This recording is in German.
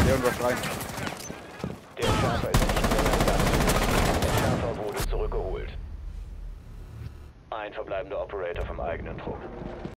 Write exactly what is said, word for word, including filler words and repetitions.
irgendwas rein. Der Schärfer ist nicht mehr entgangen. Der Schärfer wurde zurückgeholt. Ein verbleibender Operator vom eigenen Trupp.